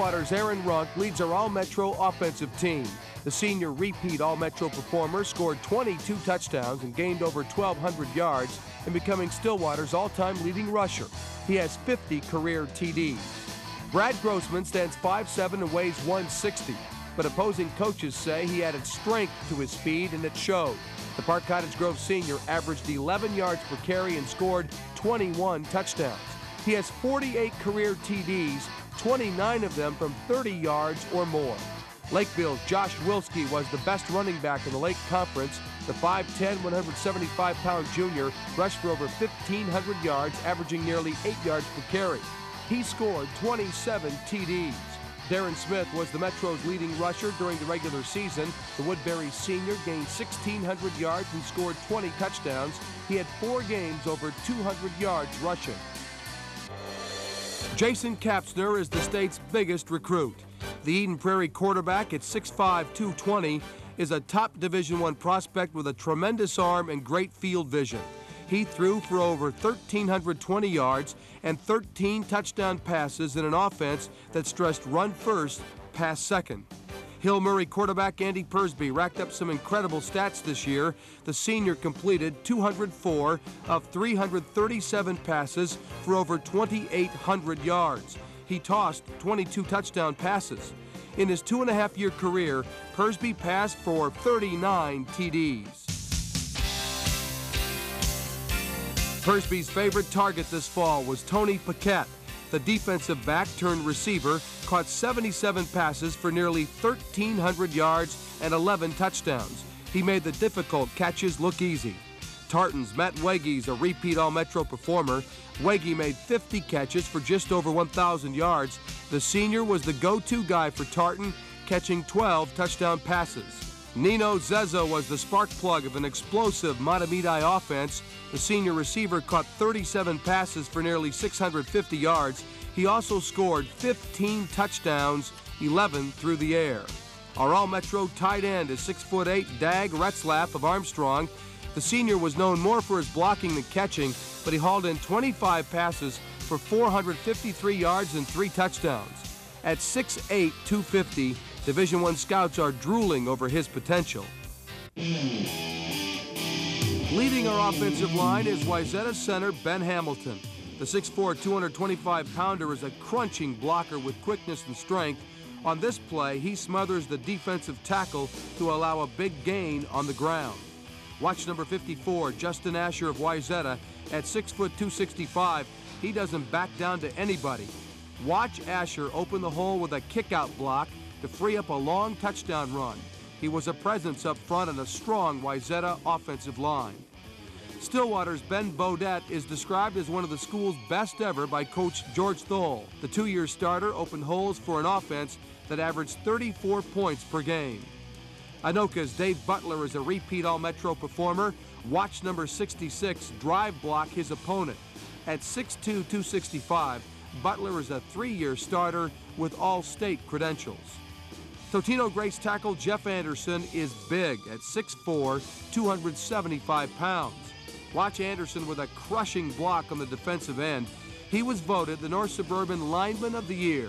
Stillwater's Aaron Runk leads our All-Metro offensive team. The senior repeat All-Metro performer scored 22 touchdowns and gained over 1,200 yards in becoming Stillwater's all-time leading rusher. He has 50 career TDs. Brad Grossman stands 5'7" and weighs 160, but opposing coaches say he added strength to his speed, and it showed. The Park Cottage Grove senior averaged 11 yards per carry and scored 21 touchdowns. He has 48 career TDs, 29 of them from 30 yards or more. Lakeville's Josh Wilski was the best running back in the Lake Conference. The 5'10", 175-pound junior rushed for over 1,500 yards, averaging nearly 8 yards per carry. He scored 27 TDs. Darren Smith was the Metro's leading rusher during the regular season. The Woodbury senior gained 1,600 yards and scored 20 touchdowns. He had 4 games over 200 yards rushing. Jason Kapsner is the state's biggest recruit. The Eden Prairie quarterback at 6'5", 220 is a top Division I prospect with a tremendous arm and great field vision. He threw for over 1,320 yards and 13 touchdown passes in an offense that stressed run first, pass second. Hill Murray quarterback Andy Persby racked up some incredible stats this year. The senior completed 204 of 337 passes for over 2,800 yards. He tossed 22 touchdown passes. In his 2.5-year career, Persby passed for 39 TDs. Persby's favorite target this fall was Tony Paquette. The defensive back turned receiver caught 77 passes for nearly 1,300 yards and 11 touchdowns. He made the difficult catches look easy. Tartan's Matt Wegge's a repeat All-Metro performer. Wegge made 50 catches for just over 1,000 yards. The senior was the go-to guy for Tartan, catching 12 touchdown passes. Nino Zezo was the spark plug of an explosive Matamidi offense. The senior receiver caught 37 passes for nearly 650 yards. He also scored 15 touchdowns, 11 through the air. Our All-Metro tight end is 6'8" Dag Retzlaff of Armstrong. The senior was known more for his blocking than catching, but he hauled in 25 passes for 453 yards and 3 touchdowns. At 6'8", 250, Division I scouts are drooling over his potential. Leading our offensive line is Wayzata center Ben Hamilton. The 6'4", 225-pounder is a crunching blocker with quickness and strength. On this play, he smothers the defensive tackle to allow a big gain on the ground. Watch number 54, Justin Asher of Wayzata. At 6', 265, he doesn't back down to anybody. Watch Asher open the hole with a kick-out block to free up a long touchdown run. He was a presence up front in a strong Wayzata offensive line. Stillwater's Ben Bodette is described as one of the school's best ever by Coach George Thole. The 2-year starter opened holes for an offense that averaged 34 points per game. Anoka's Dave Butler is a repeat All-Metro performer. Watch number 66 drive block his opponent. At 6'2", 265, Butler is a 3-year starter with All-State credentials. Totino Grace tackle Jeff Anderson is big at 6'4", 275 pounds. Watch Anderson with a crushing block on the defensive end. He was voted the North Suburban Lineman of the Year.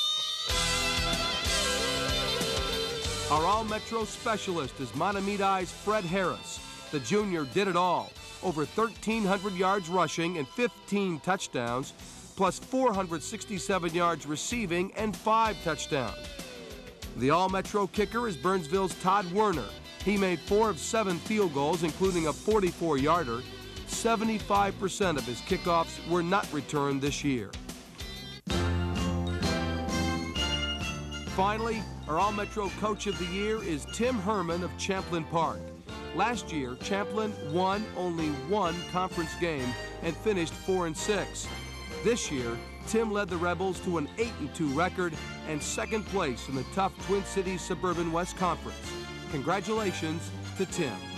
Our All-Metro specialist is Matamidi Fred Harris. The junior did it all. Over 1,300 yards rushing and 15 touchdowns, plus 467 yards receiving and 5 touchdowns. The All-Metro kicker is Burnsville's Todd Werner. He made 4 of 7 field goals, including a 44-yarder. 75% of his kickoffs were not returned this year. Finally, our All-Metro Coach of the Year is Tim Herman of Champlin Park. Last year, Champlin won only 1 conference game and finished 4-6. This year, Tim led the Rebels to an 8-2 record and 2nd place in the tough Twin Cities Suburban West Conference. Congratulations to Tim.